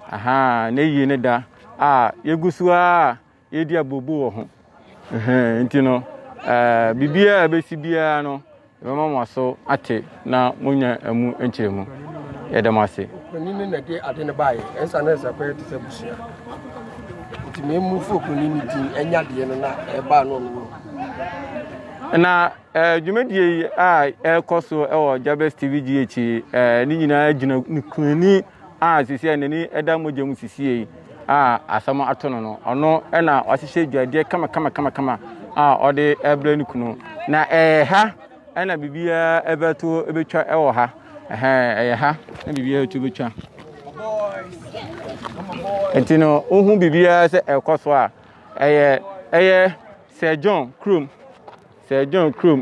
aha na yi ne da yegusua yedi abobu wo ho nti no bibia besi bia no mama so ate na munya emu enchiremu yedamase konini na de ade ne bae ensa na esa kwete se busia nti me mu fu konini din enya de no na eba no no na dwumadie ekoso Jahbless tvgh ni nyina gina nkunani sisi anani eda mogyamu sisi asama atono no ono na wasihye dwade kama ode ebra ni kunu na ha na bibia ebeto ebetwa ewo ha ha na bibia eto betwa entino ohun bibia se ekoso Sir John Krum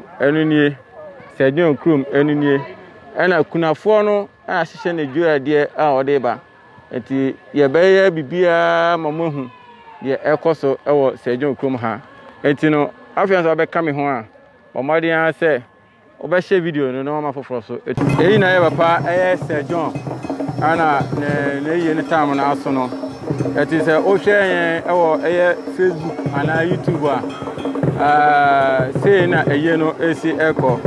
enenie ena kunafo no ahihye na dwade ode ba enti yebeye bibia mamohu ye ekoso ewo Sir John Krum ha enti no afianso abeka me ho omade an se obehye video no no mafoforo so eyi na ye papa Sir John ana na ye ne time na aso no enti se o hwe yen ewo Facebook ana YouTube say na eye no esi eko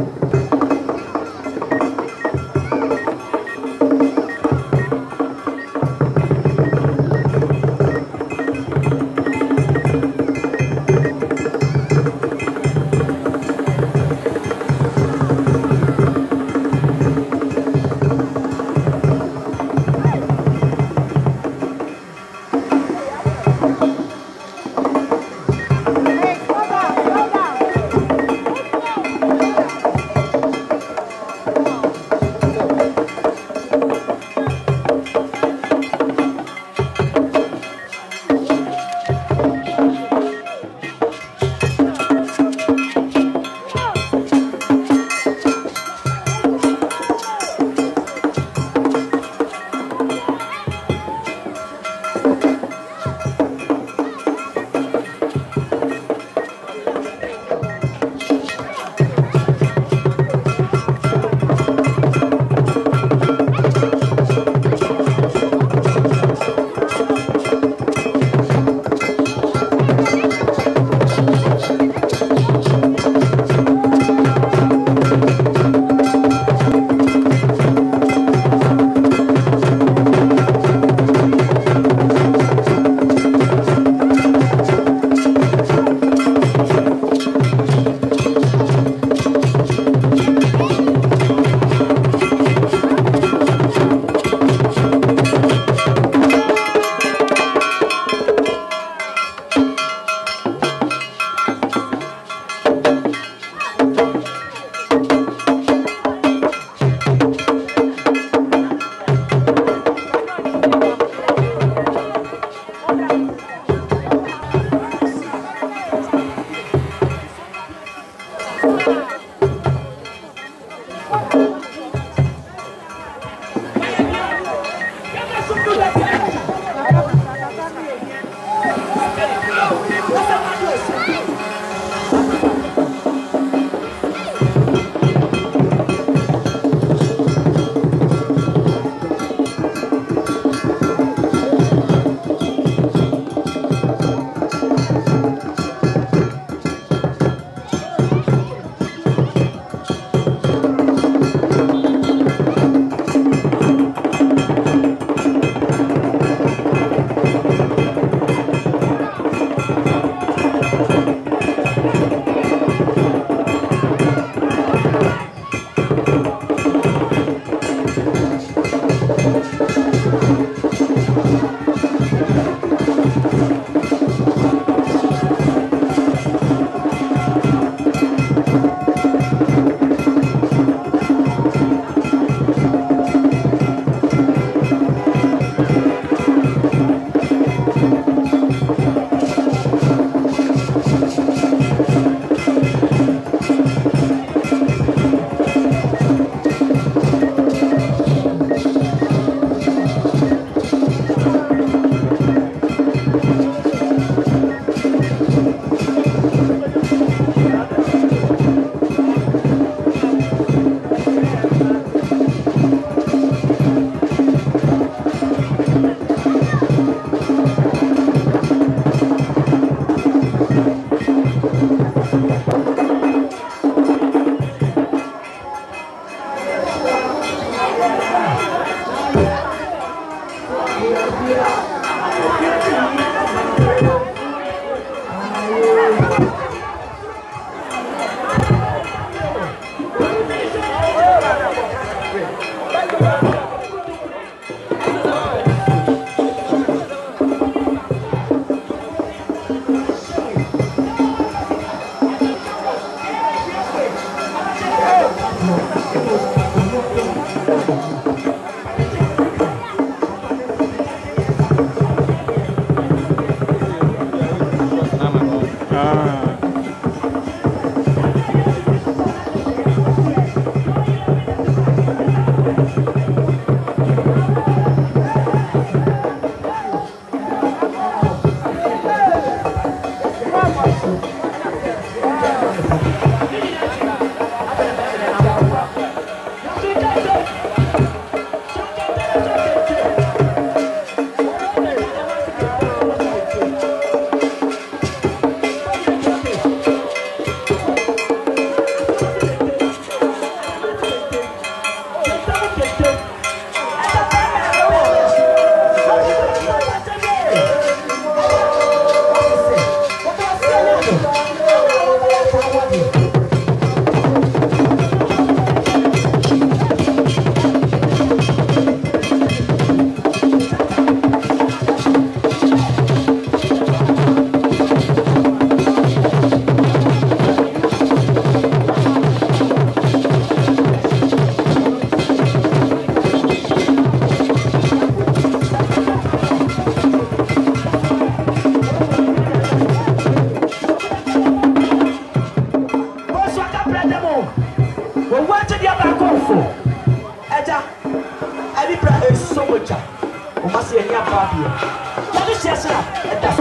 must see any papi. That is just a that's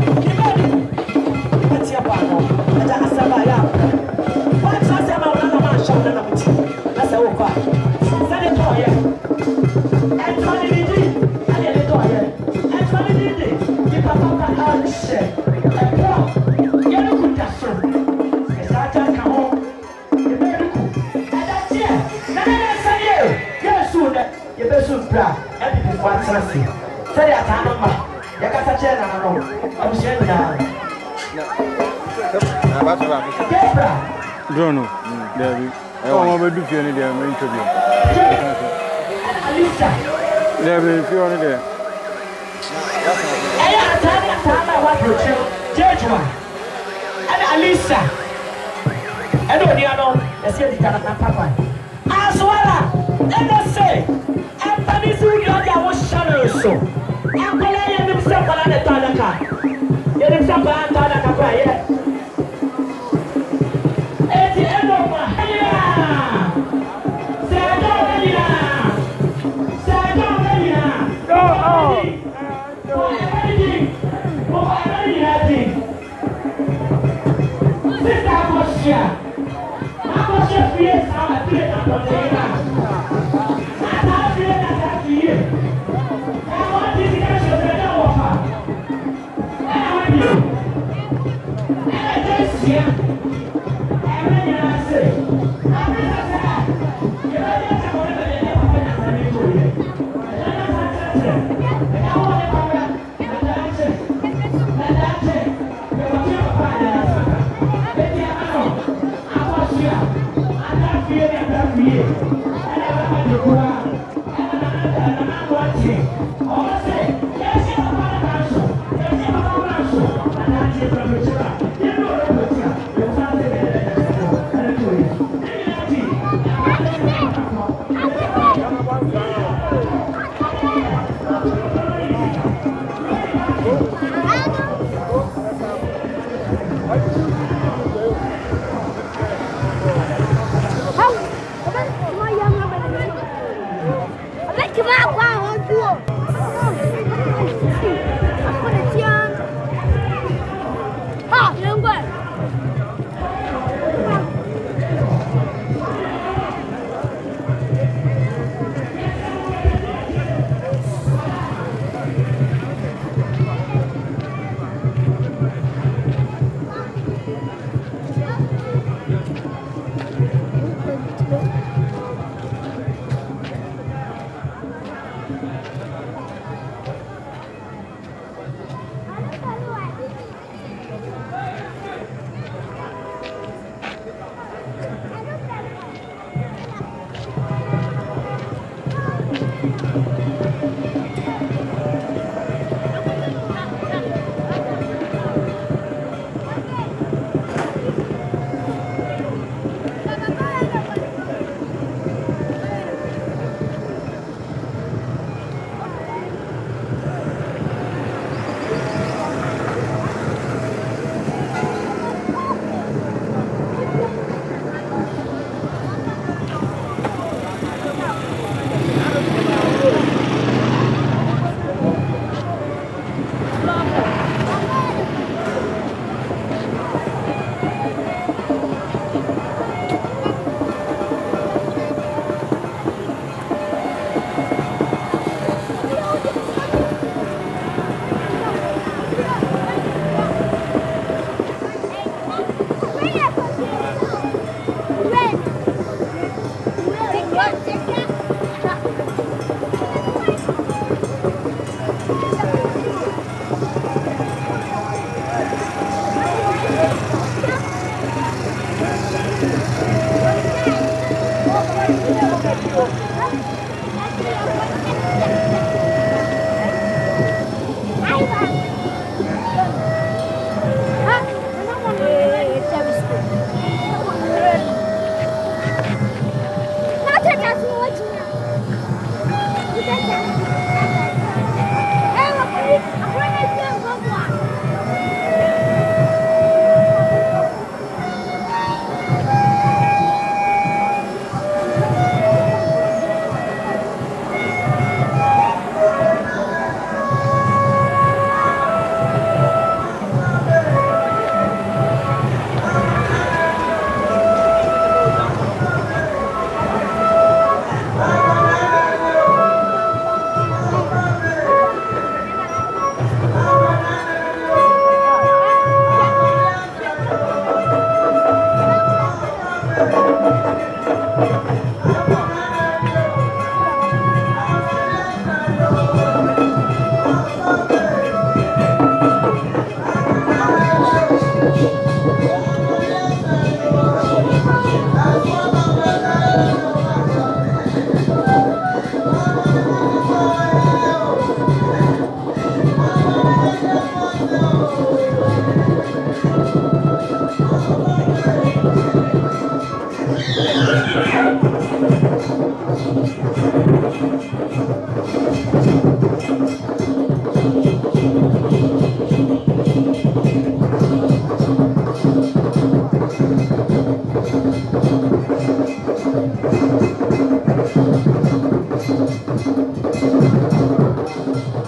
it's your partner. And I said, I am. What's that about another man shouting at me? That's our car. Send it to here. And funny did I get it to here. And funny did it. You can talk about the shit. And well, you know good that's so. It's not just come home. You're very cool. And that's it. Now I say you. You're soon. You're very soon. Everything for us. Say that I don't know. You got a chair and I know. I'm saying now. Don't know. David. I want to do any damn interview. David, if you're on there. Alisa. I don't know. I see the Papa. As well, let us say, Anthony Zulia was shadows. I'm playing himself on the Tanaka. Get himself on Tanaka. At the end of my hair,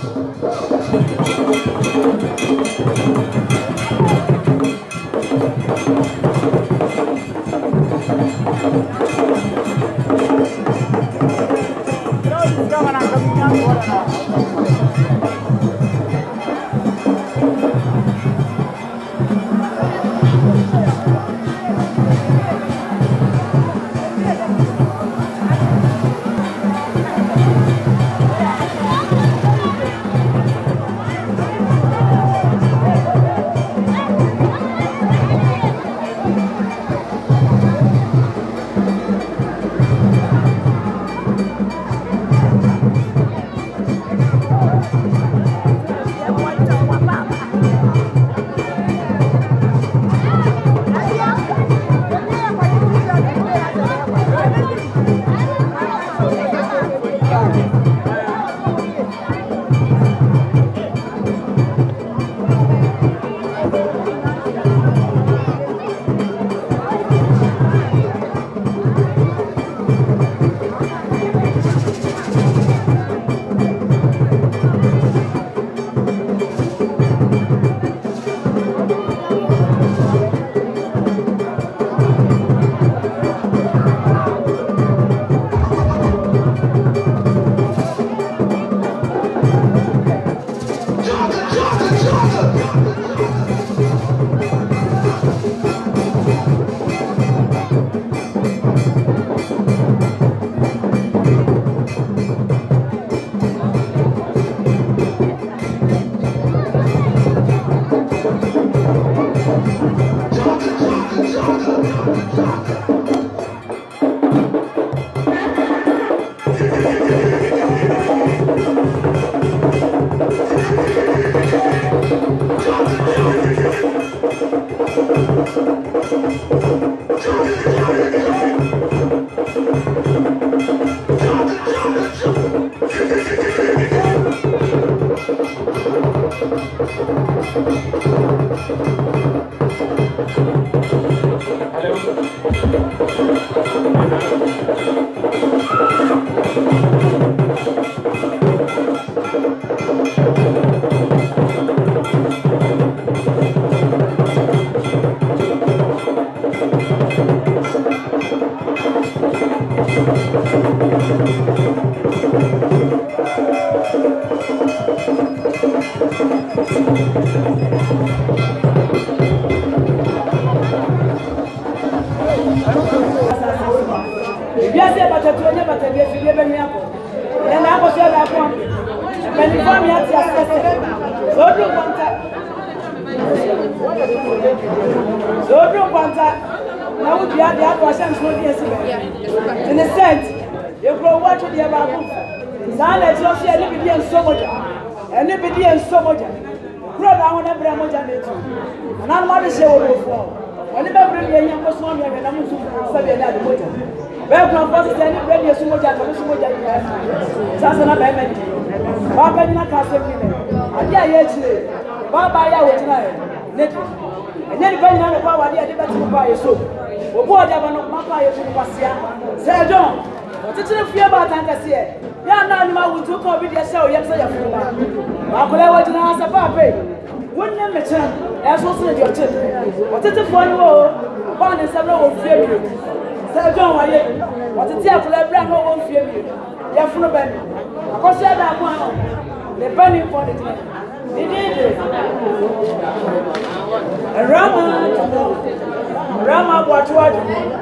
In a sense, you grow what to the about. Sana just anybody and so much. Anybody and so much. Grow down every much and it. And I'm not sure for. Whenever bring a young person, I'm going to say another motor. Welcome, first, anybody so much and so much. That's another many. Baba in a castle. I dare yet. Baba, I will tonight. And then going on the power, I did that buy a soap. What I want to buy a soap. Sir John, what did you feel about Ancasia? Yeah, now we took over the show, yes, I have. I could have an answer, Papa. Wouldn't you mention as also your children? What is the fun war? One is a low fear. Sir John, what is the brand of fear? You're full of benny. Of course, that one. The burning for the time. Rama watch what?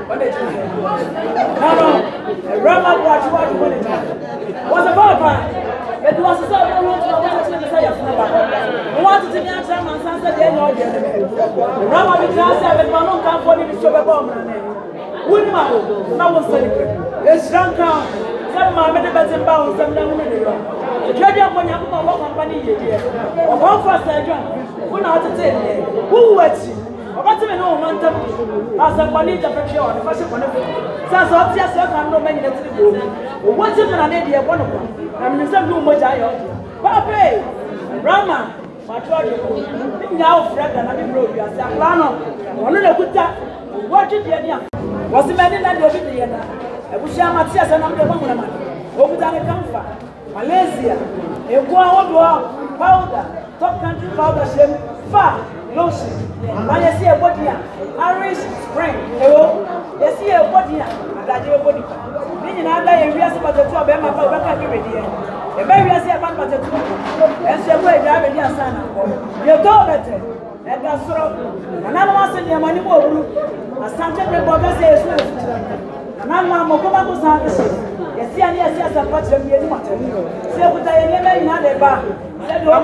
No, Rama watch what? Was a papa. It was a sort of say of Naba. Wanted to answer my son said, Rama because I have no come for me to show a bomb. Woodman, no one said it's drunk out. Some men and bounds and down. The judge of one company here. Or one first agent. Who not to say, who was it? What's the no man? As a bonita for sure, the first one of them. Says, I'll just have no many that to do. What's it an idea? One of them. I'm in some room which I owe. Papa, Rama, my daughter, now Fred and I broke you as a plano. One of the good time. What did you was the man in that over the I wish I might see us and I'm the woman. Over than a comfort. Malaysia, a powder, top country powder shame, far, lotion. And you see a body, Irish spring, you see a body, and I do a body. Meaning, I die and realize about the two of them, I can't be ready. A very about the two, and she will drive in your son. You go better, and that's so. Another one send your money more. A Santa Rebecca says, and I'm a Mokomaku Santa. Yes, yes, a patch of your water. Say what I never in a bar. Said, oh,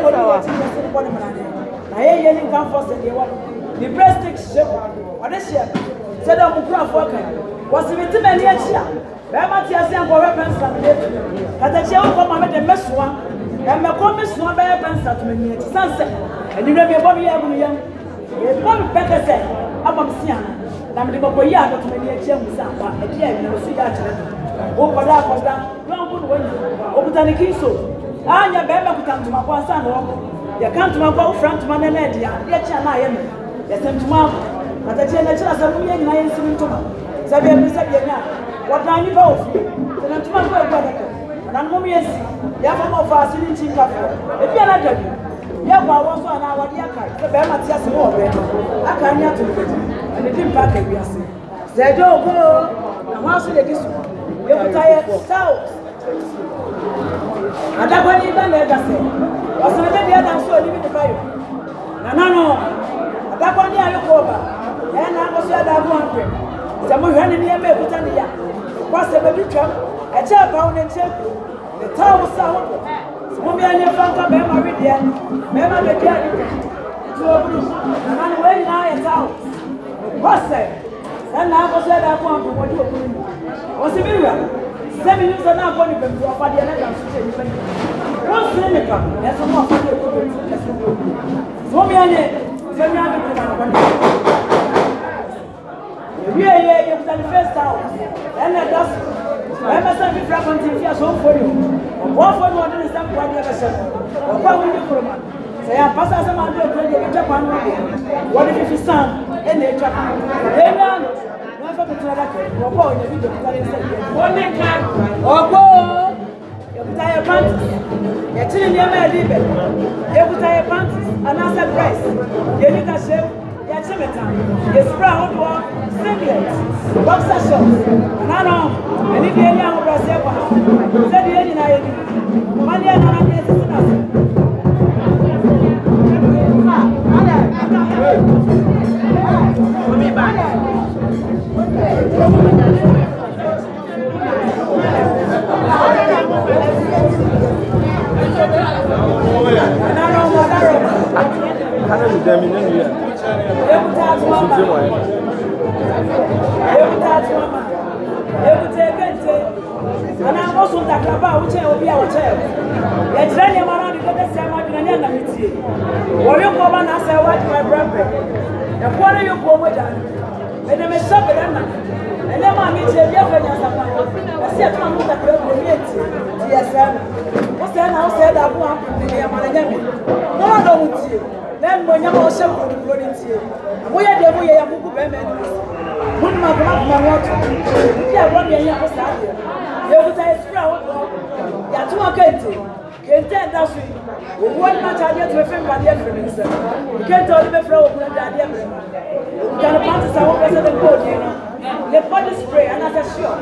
I ain't in comfort and you want the breast ship. What is she? Said, I'm a craft worker. Was it too many years? Bamatia sent for weapons and but the show come with the mess one. And my comments no bear pants at me at sunset. And you know, your body, young. A bomb better say, I'm a Siana. I'm the Boya to many a chance. A dear, you see that. Oh, for that, long good way. Oh, but I kiss so. Ah, your baby come to my son. You come to my boat, front man and Edia. Yet, I am. Yes, I'm to mom. But I tell the child of me and I am sitting to my. Sabian, what I need both. Then I'm to my brother. And I'm mommy. You have more fast in Chicago. If you're not ready, you have also an hour. The Bama just more. I can't yet to it. And it didn't pack it. We are saying, say, don't go. And once you this one. You put tired south. And that one even let us say. Was the other so living the fire? No. That one year you over. And I was that one. Some running near me with an year. What's the baby trap? A child pound and check. The tower was sound. Some and your father, Bema Ridian, Bema the Jerry. To a blue. And I'm way now at house. What's that? And I was that one for what you were doing. Was a mirror. 7 minutes are now going to offer the other. What's the name? That's a more funny. So many. Yeah, you've done the first house. And that does. I must have been frapping to your home for you. What for you want to stand for the other side? Or what will you put on? Say, I pass as a man to a Japan. What if you stand in the Japan? Or go, you tie panties. You're telling your man, you tie panties, and answer price. You need a ship, you're Chimitan, you sprout war, singlets, boxer shorts, and I know, and if you're young, you're said the Indian money and I'm and I'm also that about which will be our child. Let's run him around the same identity. What you come and say, what my brother? The quarter you go with them, and they may suffer them. And then I meet you, I see a man with a problem. Yes, sir. What's that? I said that one from the Amanagami. No, I don't want you. Then when you're also going to see you, we are the way I move them. When my grandma wants to, yeah, 1 year was out here. You would say, Sprout, you're too okay. Can't tell that one much I get to a friend by the evidence. You can't tell me from the evidence. You can pass the whole rest of the board, you know. The body spray, and as a sure.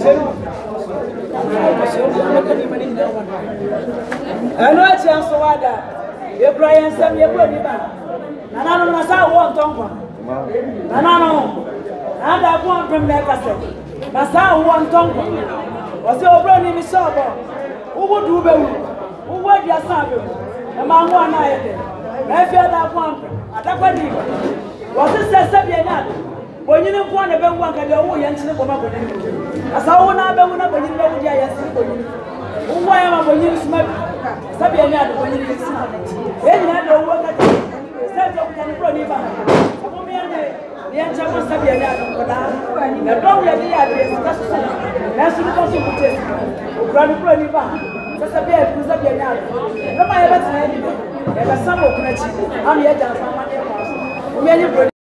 I know it's a so that you cry and send your body back. And I don't know how tongue. And I know. And I want from that cassette. That's how one tongue. Was your brother in the shop? Who would do better? Who would your son? A man one night. I feel that one. I don't believe. Was this a Sabian? When you don't want to be one, can go and see the woman. As I want to be one of the young guys. Why am I when you smoke? Sabian, when you listen. Then you know what I do. Stand up and run him out. The answer was Sabian. The problem is that's the possible. Grand Proniva. Just a bit of Sabian. No, my ever said, there was some of I'm here.